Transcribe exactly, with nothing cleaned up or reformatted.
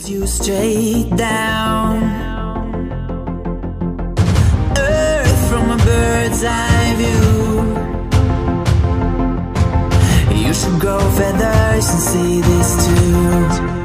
You straight down, Earth from a bird's eye view. You should grow feathers and see this too.